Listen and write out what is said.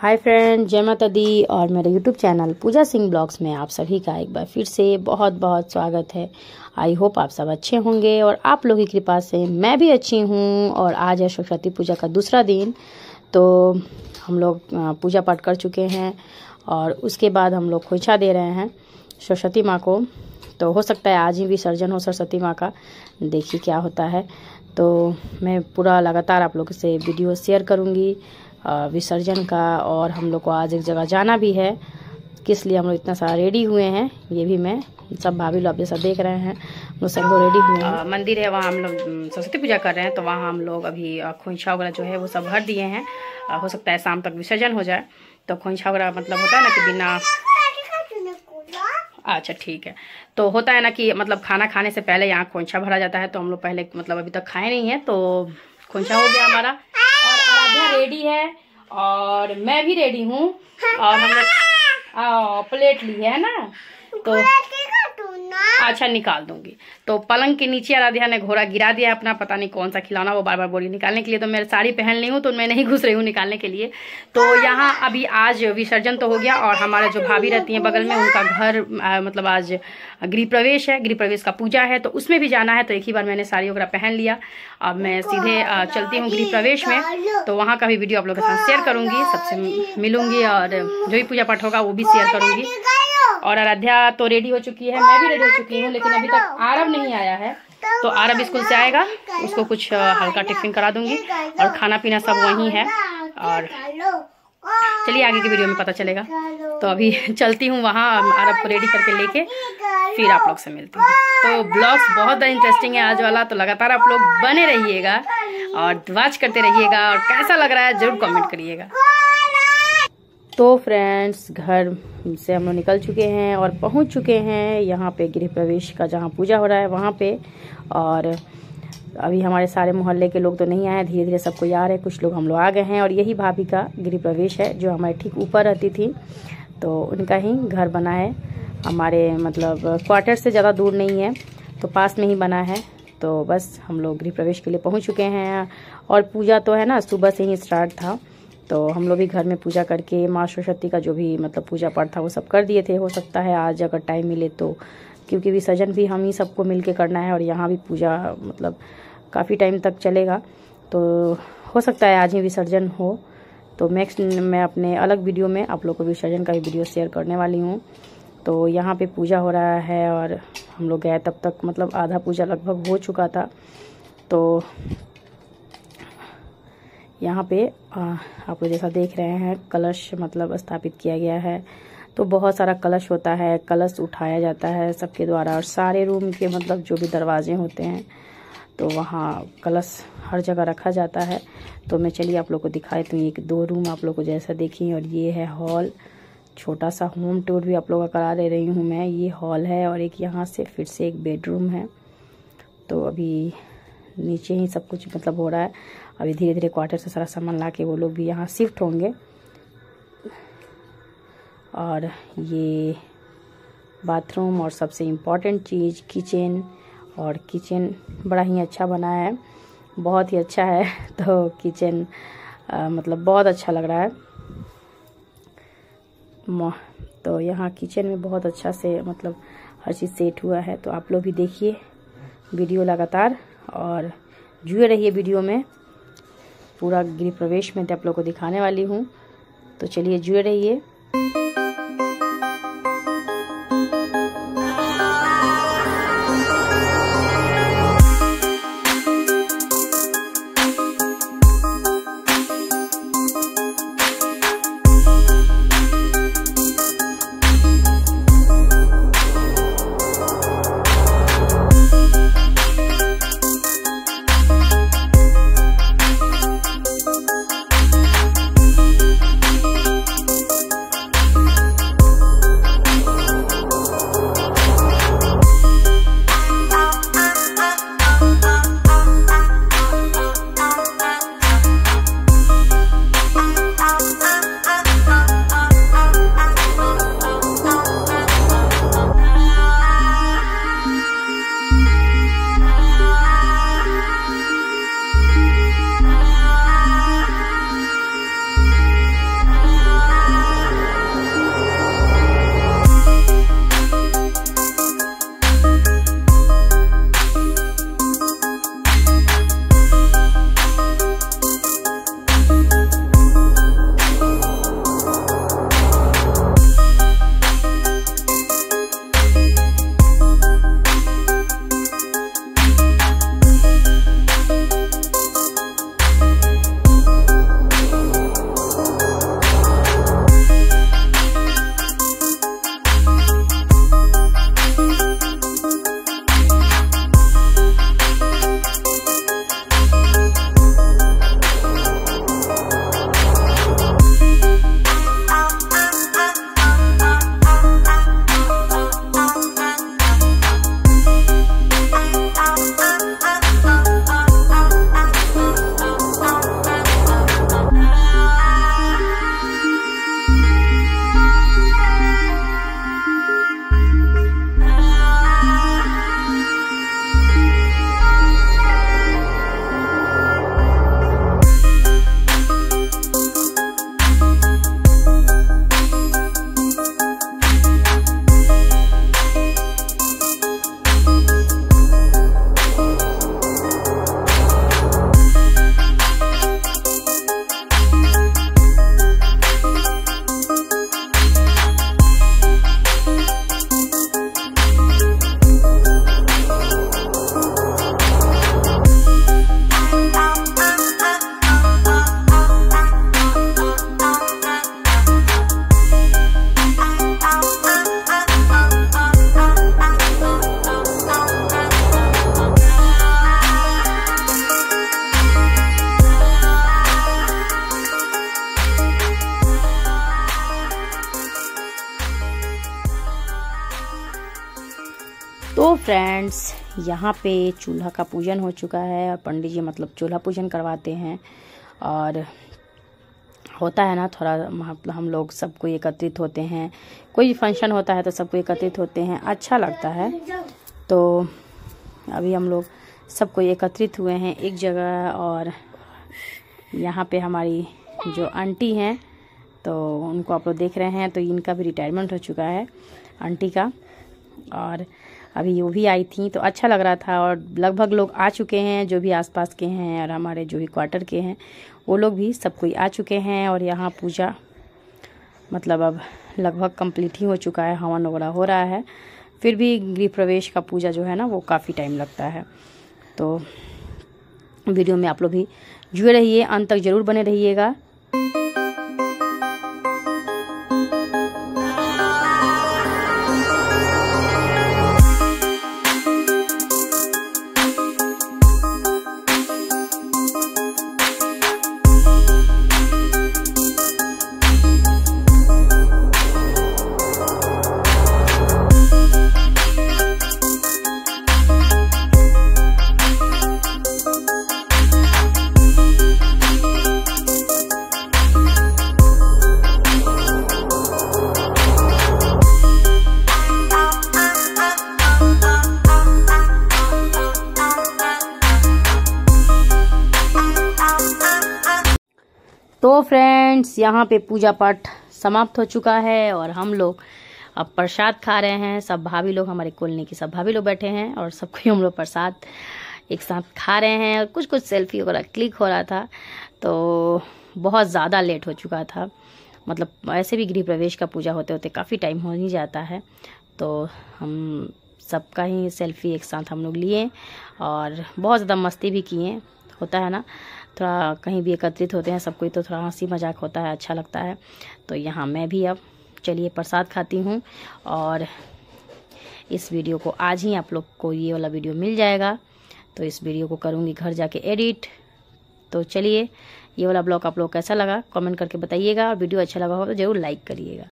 Hi friend, जय माता दी और मेरे YouTube channel Pooja Singh blogs में आप सभी का एक बार फिर से बहुत बहुत स्वागत है। आई होप आप सब अच्छे होंगे और आप लोगों की कृपा से मैं भी अच्छी हूँ। और आज है सरस्वती पूजा का दूसरा दिन, तो हम लोग पूजा पाठ कर चुके हैं और उसके बाद हम लोग खोइछा दे रहे हैं सरस्वती माँ को। तो हो सकता है आज ही विसर्जन हो सरस्वती माँ का, देखिए क्या होता है। तो मैं पूरा लगातार आप लोगों से वीडियो शेयर करूँगी विसर्जन का। और हम लोग को आज एक जगह जाना भी है, किस लिए हम लोग इतना सारा रेडी हुए हैं ये भी मैं सब भाभी लोग जैसा देख रहे हैं। हम लोग सब लोग रेडी हुए हैं। मंदिर है वहाँ हम लोग सरस्वती पूजा कर रहे हैं, तो वहाँ हम लोग अभी खोइछा वगैरह जो है वो सब भर दिए हैं। हो सकता है शाम तक विसर्जन हो जाए। तो खोइछा वगैरह मतलब होता है ना कि बिना, अच्छा ठीक है, तो होता है ना कि मतलब खाना खाने से पहले यहाँ खोइछा भरा जाता है। तो हम लोग पहले मतलब अभी तक खाए नहीं है, तो खोइछा हो गया हमारा और आराध्या रेडी है और मैं भी रेडी हूँ। और हम लोग प्लेट ली है ना, तो अच्छा निकाल दूंगी। तो पलंग के नीचे आराध्या ने घोड़ा गिरा दिया अपना, पता नहीं कौन सा खिलौना, वो बार बार बोली निकालने के लिए। तो मैं साड़ी पहन ली हूँ तो मैं नहीं घुस रही हूँ निकालने के लिए। तो यहाँ अभी आज विसर्जन तो हो गया और हमारे जो भाभी रहती हैं बगल में, उनका घर मतलब आज गृह प्रवेश है, गृह प्रवेश का पूजा है, तो उसमें भी जाना है। तो एक ही बार मैंने साड़ी वगैरह पहन लिया। अब मैं सीधे चलती हूँ गृह प्रवेश में, तो वहाँ का भी वीडियो आप लोगों के साथ शेयर करूँगी, सबसे मिलूंगी और जो भी पूजा पाठ होगा वो भी शेयर करूँगी। और आराध्या तो रेडी हो चुकी है, मैं भी रेडी हो चुकी हूँ, लेकिन अभी तक आरव नहीं आया है। तो आरव स्कूल से आएगा, उसको कुछ हल्का टिफिन करा दूंगी और खाना पीना सब वहीं है। और चलिए आगे की वीडियो में पता चलेगा। तो अभी चलती हूँ वहाँ, आरव को रेडी करके लेके फिर आप लोग से मिलती हूँ। तो ब्लॉग्स बहुत इंटरेस्टिंग है आज वाला, तो लगातार आप लोग बने रहिएगा और वॉच करते रहिएगा। और कैसा लग रहा है जरूर कमेंट करिएगा। तो फ्रेंड्स, घर से हम लोग निकल चुके हैं और पहुंच चुके हैं यहाँ पे गृह प्रवेश का, जहाँ पूजा हो रहा है वहाँ पे। और अभी हमारे सारे मोहल्ले के लोग तो नहीं आए, धीरे धीरे सबको आ रहे हैं, कुछ लोग हम लोग आ गए हैं। और यही भाभी का गृह प्रवेश है जो हमारे ठीक ऊपर रहती थी, तो उनका ही घर बना है। हमारे मतलब क्वार्टर से ज़्यादा दूर नहीं है, तो पास में ही बना है। तो बस हम लोग गृह प्रवेश के लिए पहुँच चुके हैं। और पूजा तो है ना सुबह से ही स्टार्ट था, तो हम लोग भी घर में पूजा करके माँ सरस्वती का जो भी मतलब पूजा पाठ था वो सब कर दिए थे। हो सकता है आज अगर टाइम मिले तो, क्योंकि विसर्जन भी हम ही सबको मिलके करना है और यहाँ भी पूजा मतलब काफ़ी टाइम तक चलेगा, तो हो सकता है आज ही विसर्जन हो। तो नेक्स्ट मैं अपने अलग वीडियो में आप लोग को विसर्जन का भी वीडियो शेयर करने वाली हूँ। तो यहाँ पे पूजा हो रहा है और हम लोग गए तब तक मतलब आधा पूजा लगभग हो चुका था। तो यहाँ पे आप लोग जैसा देख रहे हैं कलश मतलब स्थापित किया गया है। तो बहुत सारा कलश होता है, कलश उठाया जाता है सबके द्वारा, और सारे रूम के मतलब जो भी दरवाजे होते हैं तो वहाँ कलश हर जगह रखा जाता है। तो मैं चलिए आप लोग को दिखाई दूँ, एक दो रूम आप लोग को जैसा देखिए। और ये है हॉल, छोटा सा होम टूर भी आप लोगों का करा दे रही हूँ मैं। ये हॉल है और एक यहाँ से फिर से एक बेडरूम है। तो अभी नीचे ही सब कुछ मतलब हो रहा है। अभी धीरे धीरे क्वार्टर से सारा सामान ला के वो लोग भी यहाँ शिफ्ट होंगे। और ये बाथरूम और सबसे इम्पॉर्टेंट चीज़ किचन, और किचन बड़ा ही अच्छा बना है, बहुत ही अच्छा है। तो किचन मतलब बहुत अच्छा लग रहा है। तो यहाँ किचन में बहुत अच्छा से मतलब हर चीज़ सेट हुआ है। तो आप लोग भी देखिए वीडियो लगातार और जुड़े रहिए वीडियो में। पूरा गृह प्रवेश में आप लोग को दिखाने वाली हूँ, तो चलिए जुड़े रहिए। फ्रेंड्स, यहाँ पे चूल्हा का पूजन हो चुका है और पंडित जी मतलब चूल्हा पूजन करवाते हैं। और होता है ना थोड़ा मतलब हम लोग सब कोई एकत्रित होते हैं, कोई भी फंक्शन होता है तो सबको एकत्रित होते हैं, अच्छा लगता है। तो अभी हम लोग सब कोई एकत्रित हुए हैं एक जगह। और यहाँ पे हमारी जो आंटी हैं तो उनको आप लोग देख रहे हैं, तो इनका भी रिटायरमेंट हो चुका है आंटी का। और अभी वो भी आई थी तो अच्छा लग रहा था। और लगभग लोग आ चुके हैं जो भी आसपास के हैं, और हमारे जो भी क्वार्टर के हैं वो लोग भी सब कोई आ चुके हैं। और यहाँ पूजा मतलब अब लगभग कंप्लीट ही हो चुका है, हवन वगैरह हो रहा है। फिर भी गृह प्रवेश का पूजा जो है ना वो काफ़ी टाइम लगता है। तो वीडियो में आप लोग भी जुड़े रहिए, अंत तक ज़रूर बने रहिएगा। तो फ्रेंड्स, यहाँ पे पूजा पाठ समाप्त हो चुका है और हम लोग अब प्रसाद खा रहे हैं। सब भाभी लोग, हमारे कॉलोनी की सब भाभी लोग बैठे हैं और सब कोई हम लोग प्रसाद एक साथ खा रहे हैं। और कुछ सेल्फी वगैरह क्लिक हो रहा था, तो बहुत ज़्यादा लेट हो चुका था। मतलब ऐसे भी गृह प्रवेश का पूजा होते होते काफ़ी टाइम हो ही जाता है। तो हम सबका ही सेल्फी एक साथ हम लोग लिए और बहुत ज़्यादा मस्ती भी किए। होता है ना, थोड़ा कहीं भी एकत्रित होते हैं सब कोई तो थोड़ा हंसी मजाक होता है, अच्छा लगता है। तो यहाँ मैं भी अब चलिए प्रसाद खाती हूँ। और इस वीडियो को आज ही आप लोग को ये वाला वीडियो मिल जाएगा, तो इस वीडियो को करूँगी घर जाके एडिट। तो चलिए, ये वाला ब्लॉग आप लोग कैसा लगा कमेंट करके बताइएगा, और वीडियो अच्छा लगा हो तो ज़रूर लाइक करिएगा।